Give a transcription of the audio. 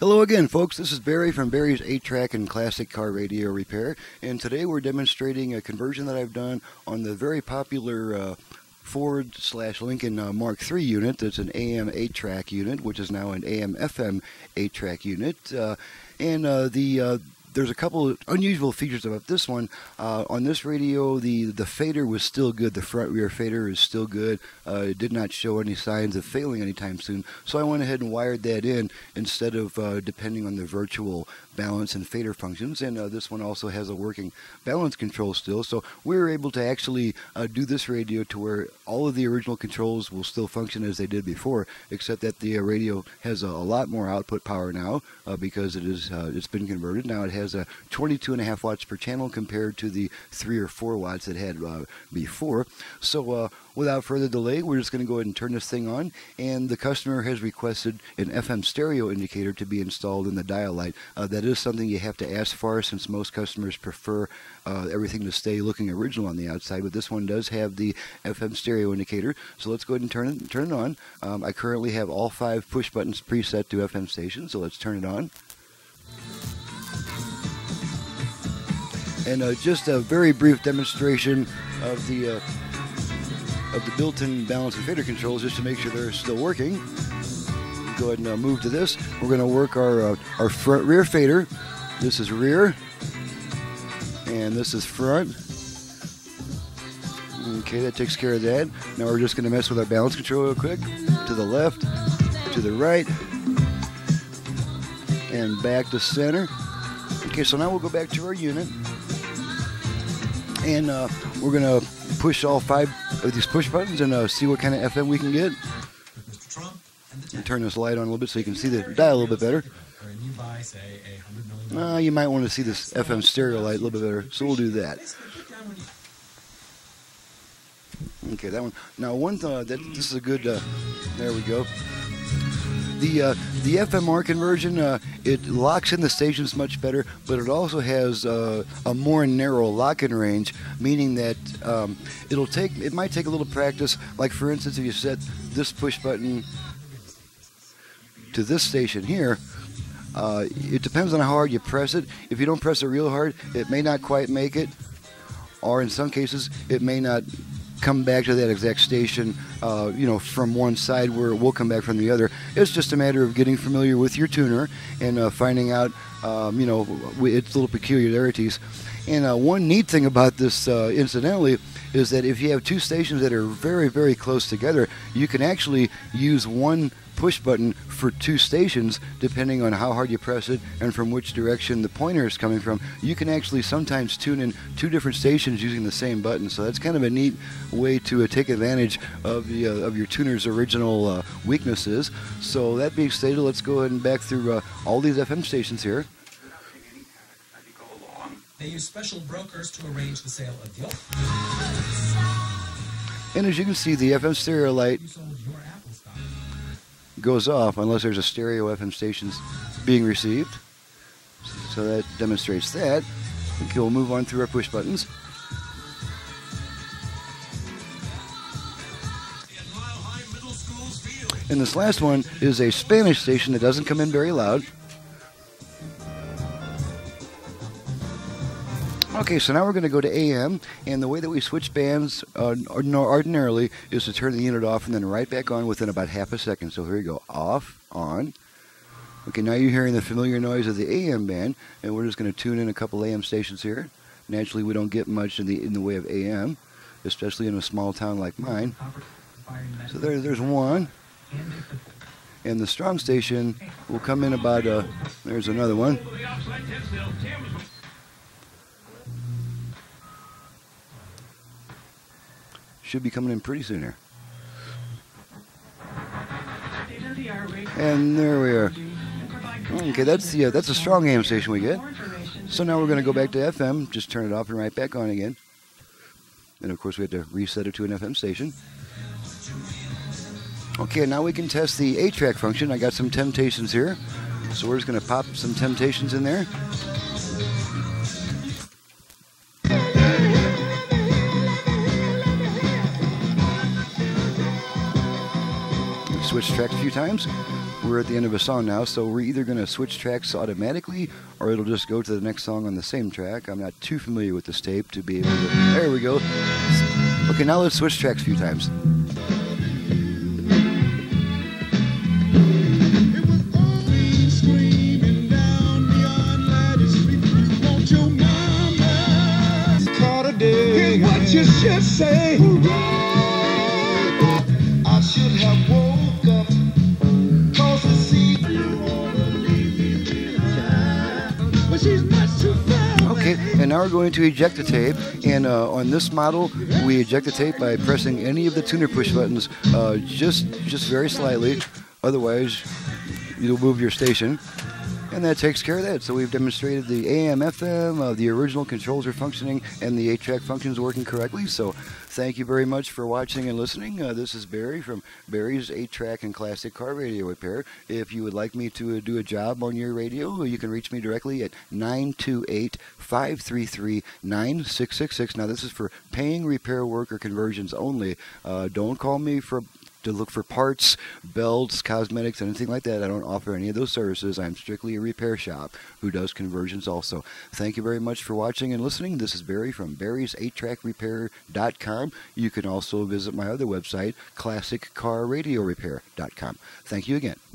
Hello again, folks. This is Barry from Barry's 8-Track and Classic Car Radio Repair, and today we're demonstrating a conversion that I've done on the very popular Ford/Lincoln Mark III unit. That's an AM 8-track unit, which is now an AM FM 8-track unit, there's a couple of unusual features about this one. On this radio, the fader was still good. The front-rear fader is still good. It did not show any signs of failing anytime soon. So I went ahead and wired that in instead of depending on the virtual balance and fader functions. And this one also has a working balance control still. So we were able to actually do this radio to where all of the original controls will still function as they did before, except that the radio has a lot more output power now because it's been converted. Now it has a 22.5 watts per channel compared to the 3 or 4 watts it had before. So without further delay, we're just going to go ahead and turn this thing on, and the customer has requested an FM stereo indicator to be installed in the dial light. That is something you have to ask for, since most customers prefer everything to stay looking original on the outside, but this one does have the FM stereo indicator. So let's go ahead and turn it on. I currently have all 5 push buttons preset to FM stations, so let's turn it on. And just a very brief demonstration of the built-in balance and fader controls, just to make sure they're still working. Go ahead and move to this. We're going to work our front rear fader. This is rear, and this is front. Okay, that takes care of that. Now we're just going to mess with our balance control real quick. To the left, to the right, and back to center. Okay, so now we'll go back to our unit, and we're going to push all 5 of these push buttons and see what kind of FM we can get. And turn this light on a little bit so you can see the dial a little bit better. You might want to see this FM stereo light a little bit better, so we'll do that. Okay, that one. Now, this is a good. There we go. The FMR conversion, it locks in the stations much better, but it also has a more narrow lock-in range, meaning that it might take a little practice. Like, for instance, if you set this push button to this station here, it depends on how hard you press it. If you don't press it real hard, it may not quite make it, or in some cases, it may not come back to that exact station, from one side where it will come back from the other. It's just a matter of getting familiar with your tuner and finding out, its little peculiarities. And one neat thing about this, incidentally, is that if you have 2 stations that are very, very close together, you can actually use one push button for 2 stations, depending on how hard you press it and from which direction the pointer is coming from. You can actually sometimes tune in 2 different stations using the same button, so that's kind of a neat way to take advantage of your tuner's original weaknesses. So that being stated, let's go ahead and back through all these FM stations here. They use special brokers to arrange the sale of the. And as you can see, the FM stereo light goes off unless there's a stereo FM stations being received. So that demonstrates that. Okay, we'll move on through our push buttons. And this last one is a Spanish station that doesn't come in very loud. Okay, so now we're going to go to AM, and the way that we switch bands ordinarily is to turn the unit off and then right back on within about half a second. So here we go, off, on. Okay, now you're hearing the familiar noise of the AM band, and we're just going to tune in a couple AM stations here. Naturally, we don't get much in the way of AM, especially in a small town like mine. So there's one. And the strong station will come in about, there's another one. Should be coming in pretty soon here. And there we are. Okay, that's a strong AM station we get. So now we're going to go back to FM, just turn it off and right back on again. And of course we have to reset it to an FM station. Okay, now we can test the 8-track function. I got some Temptations here. So we're just going to pop some Temptations in there. Switch tracks a few times. We're we're at the end of a song now, so we're either going to switch tracks automatically or it'll just go to the next song on the same track. I'm not too familiar with this tape to be able to... There we go. Okay, now let's switch tracks a few times. What you should say. I should have woke up, 'cause the sea but she's not too far. Okay, and now we're going to eject the tape, and on this model, we eject the tape by pressing any of the tuner push buttons just very slightly, otherwise you'll move your station. And that takes care of that. So we've demonstrated the AM, FM, the original controls are functioning, and the 8-track functions working correctly. So thank you very much for watching and listening. This is Barry from Barry's 8-track and classic car radio repair. If you would like me to do a job on your radio, you can reach me directly at 928-533-9666. Now this is for paying repair work or conversions only. Don't call me to look for parts, belts, cosmetics, anything like that. I don't offer any of those services. I'm strictly a repair shop who does conversions also. Thank you very much for watching and listening. This is Barry from Barry's 8trackrepair.com. You can also visit my other website, classiccarradiorepair.com. Thank you again.